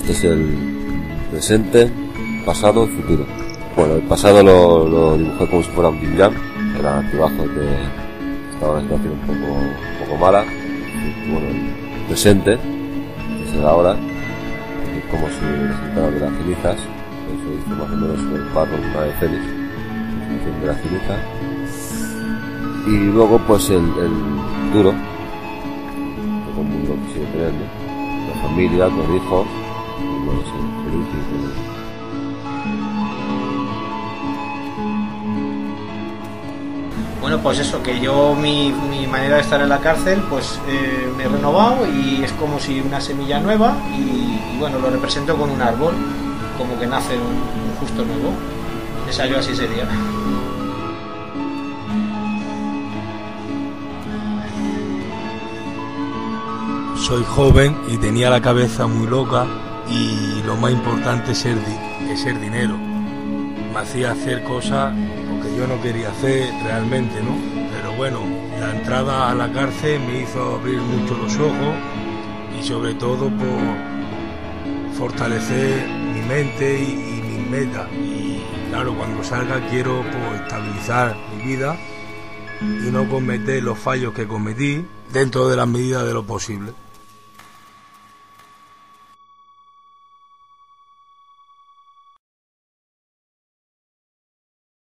Este es el presente, pasado y futuro. Bueno, el pasado lo dibujé como si fuera un yin yang, eran altibajos que estaba en una situación un poco mala. Y bueno, el presente, que es el ahora, es como si resultara de las cenizas, eso dice más o menos el barro de una de Félix, de las cenizas. Y luego pues el futuro, todo el mundo que sigue teniendo, la familia, con hijos, y bueno, ser feliz y feliz. Bueno, pues eso, que yo mi manera de estar en la cárcel, pues me he renovado y es como si una semilla nueva y bueno, lo represento con un árbol, como que nace un justo nuevo. Esa yo así sería. Soy joven y tenía la cabeza muy loca y lo más importante es el dinero. Me hacía hacer cosas que yo no quería hacer realmente, ¿no? Pero bueno, la entrada a la cárcel me hizo abrir mucho los ojos y sobre todo por fortalecer mi mente y mis metas. Y claro, cuando salga quiero pues, estabilizar mi vida y no cometer los fallos que cometí dentro de las medidas de lo posible.